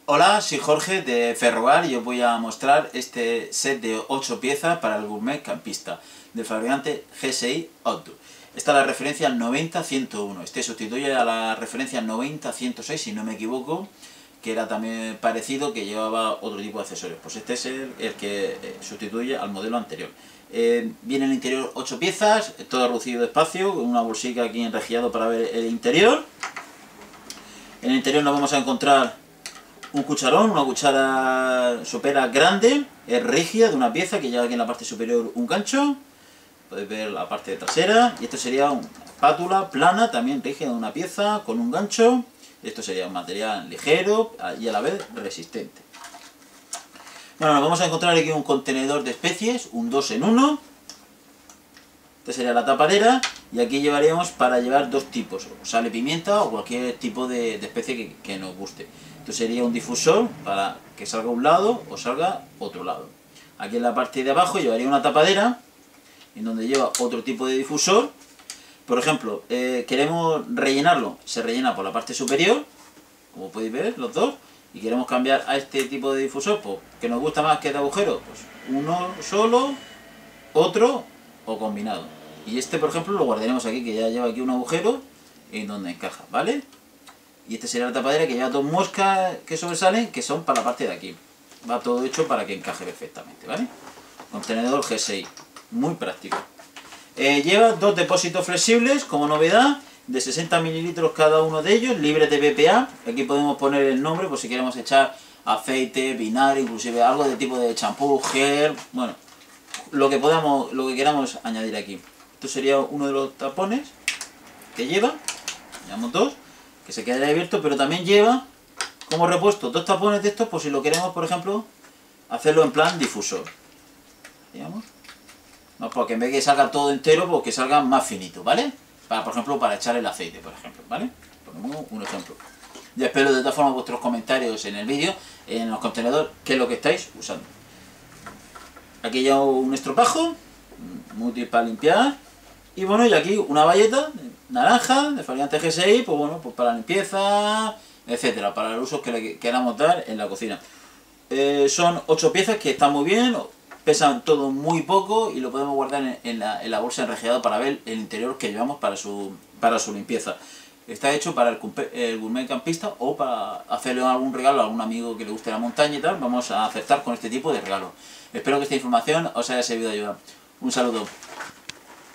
Hola, soy Jorge de Ferrogar y os voy a mostrar este set de 8 piezas para el gourmet campista del fabricante GSI Outdoor. Esta es la referencia 90-101. Este sustituye a la referencia 90-106, si no me equivoco, que era también parecido, que llevaba otro tipo de accesorios. Pues este es el que sustituye al modelo anterior. Viene en el interior 8 piezas, todo reducido de espacio, con una bolsica aquí enrejillado para ver el interior. En el interior nos vamos a encontrar un cucharón, una cuchara sopera grande, es rígida, de una pieza que lleva aquí en la parte superior un gancho. Podéis ver la parte trasera. Y esto sería una espátula plana, también rígida, de una pieza, con un gancho. Esto sería un material ligero y a la vez resistente. Bueno, nos vamos a encontrar aquí un contenedor de especies, un 2 en 1. Esta sería la tapadera, y aquí llevaríamos para llevar dos tipos, sal y pimienta o cualquier tipo de especie que nos guste. Esto sería un difusor para que salga un lado o salga otro lado. Aquí en la parte de abajo llevaría una tapadera, en donde lleva otro tipo de difusor. Por ejemplo, queremos rellenarlo, se rellena por la parte superior, como podéis ver los dos, y queremos cambiar a este tipo de difusor, pues, que nos gusta más que de agujero, pues uno solo, otro o combinado. Y este, por ejemplo, lo guardaremos aquí, que ya lleva aquí un agujero en donde encaja, ¿vale? Y este sería la tapadera, que lleva dos moscas que sobresalen, que son para la parte de aquí. Va todo hecho para que encaje perfectamente, ¿vale? Contenedor GSI, muy práctico. Lleva dos depósitos flexibles, como novedad, de 60 mililitros cada uno de ellos, libres de BPA. Aquí podemos poner el nombre, por si queremos echar aceite, vinagre, inclusive algo de tipo de champú, gel, bueno, lo que queramos añadir aquí. Esto sería uno de los tapones que lleva, llevamos dos, que se quedaría abierto, pero también lleva como repuesto dos tapones de estos, por si lo queremos, por ejemplo, hacerlo en plan difusor. Digamos, no, porque en vez de que salga todo entero, pues que salga más finito, ¿vale? Por ejemplo, para echar el aceite, por ejemplo, ¿vale? Ponemos un ejemplo. Yo espero de todas formas vuestros comentarios en el vídeo, en los contenedores, qué es lo que estáis usando. Aquí ya un estropajo, muy útil para limpiar. Y bueno, y aquí una bayeta naranja de fabricante GSI, pues bueno, pues para limpieza, etcétera, para los usos que le queramos dar en la cocina. Son 8 piezas que están muy bien, pesan todo muy poco y lo podemos guardar en la bolsa enrejillada para ver el interior que llevamos para su limpieza. Está hecho para el gourmet campista o para hacerle algún regalo a algún amigo que le guste la montaña y tal. Vamos a acertar con este tipo de regalo. Espero que esta información os haya servido de ayuda. Un saludo.